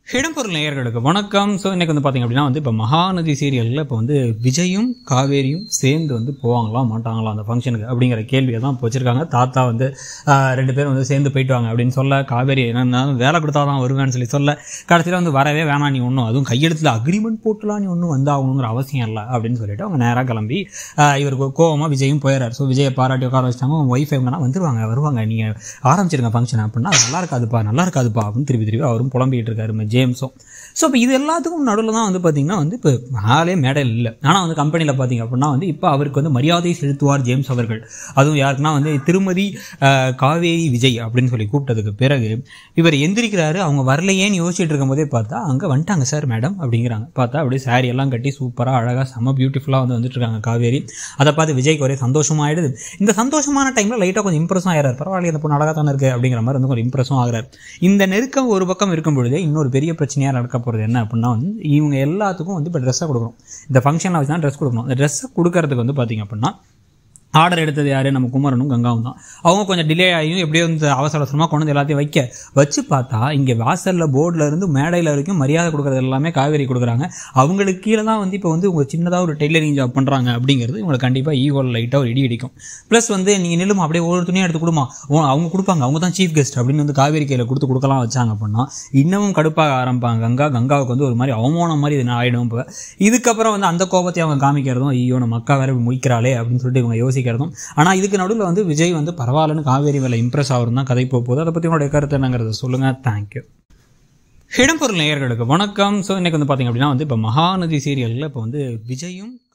இடம்பொருள் நேயர்களுக்கு வணக்கம். ஸோ இன்றைக்கி பார்த்திங்க அப்படின்னா இப்போ மகாநதி சீரியலில் இப்போ விஜயும் காவேரியும் சேர்ந்து போவாங்களா மாட்டாங்களா அந்த ஃபங்க்ஷனுக்கு அப்படிங்கிற கேள்வியை தான் இப்போ வச்சுருக்காங்க. தாத்தா ரெண்டு பேரும் சேர்ந்து போயிட்டு வாங்க அப்படின்னு சொல்ல, காவேரி என்னென்னா வேலை கொடுத்தா தான் வருவேன்னு சொல்ல, கடைசியில் வரவே வேணாம் நீ ஒன்றும், அதுவும் கையெழுத்தில் அக்ரிமெண்ட் போட்டுலாம் நீ ஒன்றும் வந்தாகணுங்கிற அவசியம் இல்லை அப்படின்னு சொல்லிட்டு அவங்க நேராக கிளம்பி இவருக்கு கோவமாக விஜயும் போயிடுறாரு. ஸோ விஜயை பாராட்டி உட்கார வச்சிட்டாங்க. அவங்க ஒய்ஃப் எங்கன்னா வருவாங்க நீங்கள் ஆரம்பிச்சிருங்க ஃபங்க்ஷன் அப்படின்னா, நல்லா இருக்காதுப்பா அப்படின்னு திருப்பி அவரும் புலம்பிக்கிட்டு இருக்காரு ஜேம்ஸும். ஸோ இப்போ இது எல்லாத்துக்கும் நடுவில் தான் பார்த்திங்கன்னா இப்போ ஆளே மேடையில் இல்லை. ஆனால் கம்பெனியில் பார்த்திங்க அப்படின்னா இப்போ அவருக்கு மரியாதை செலுத்துவார் ஜேம்ஸ் அவர்கள். அதுவும் யாருக்குன்னா திருமதி காவேரி விஜய் அப்படின்னு சொல்லி கூப்பிட்டதுக்கு பிறகு இவர் எந்திரிக்கிறாரு. அவங்க வரலையேன்னு யோசிச்சுட்டு இருக்கும் போதே பார்த்தா அங்கே வந்துட்டாங்க சார் மேடம் அப்படிங்கிறாங்க. பார்த்தா அப்படியே சாரி எல்லாம் கட்டி சூப்பராக அழகாக செம்ம பியூட்டிஃபுல்லாக வந்துட்டுருக்காங்க காவேரி. அதை பார்த்து விஜய்க்கு ஒரே சந்தோஷமாகிடுது. இந்த சந்தோஷமான டைமில் லைட்டாக கொஞ்சம் இம்ப்ரெஸும் ஆகிறார். பரவாயில்ல இந்த பொண்ணு அழகாக தானே இருக்குது அப்படிங்கிற மாதிரி கொஞ்சம் இம்ப்ரெஸும் ஆகிறார். இந்த நெருக்கம் ஒரு பக்கம் இருக்கும் பொழுதே இன்னொரு பெரிய பிரச்சனையாக நடக்க போகிறது என்ன அப்படின்னா இவங்க எல்லாத்துக்கும் இப்போ ட்ரெஸ்ஸை கொடுக்கணும். இந்த ஃபங்க்ஷனில் வச்சு தான் ட்ரெஸ் கொடுக்கணும். இந்த ட்ரெஸ்ஸை கொடுக்கறதுக்கு பார்த்திங்க அப்படின்னா ஆர்டர் எடுத்தது யார்? நம்ம குமரனும் கங்காவும் தான். அவங்க கொஞ்சம் டிலே ஆகியும் எப்படியோ அவசர அவசரமாக கொண்டு எல்லாத்தையும் வச்சு பார்த்தா இங்கே வாசலில் போர்டில் இருந்து மேடையில் வரைக்கும் மரியாதை கொடுக்குறது எல்லாமே காவேரி கொடுக்குறாங்க. அவங்களுக்கு கீழே தான் இப்போ உங்க சின்னதாக ஒரு டெய்லரிங் ஜாப் பண்ணுறாங்க அப்படிங்கிறது இவங்களுக்கு கண்டிப்பாக ஈகோவில் லைட்டாக ஒரு இடி அடிக்கும். ப்ளஸ் நீங்கள் நில்லுமா அப்படியே ஒரு துணியை எடுத்து கொடுமா, அவங்க கொடுப்பாங்க, அவங்க தான் சீஃப் கெஸ்ட் அப்படின்னு காவேரி கையில் கொடுக்கலாம் வச்சாங்க அப்படின்னா இன்னமும் கடுப்பாக ஆரம்பிப்பாங்க. கங்காவுக்கு ஒரு மாதிரி அவமானம் மாதிரி இது ஆகிடும். இப்போ இதுக்கப்புறம் அந்த கோபத்தை அவங்க காமிக்கிறதும், ஐயோ நம்ம அக்கா வேற முயக்கிறாளே அப்படின்னு சொல்லிட்டு இவங்க யோசிக்கிறதும். ஆனால் இதுக்கு நடுவில் விஜய் பரவாயில்லன்னு காவேரி மேலே இம்ப்ரெஸ் ஆகும் தான் கதை போகுது. அதை பற்றி உங்களுடைய கருத்து என்னங்கிறத சொல்லுங்கள். தேங்க்யூ. இடம்பொருள் நேயர்களுக்கு வணக்கம். ஸோ இன்றைக்கி பார்த்திங்க அப்படின்னா இப்போ மகாநதி சீரியலில் இப்போ விஜயும்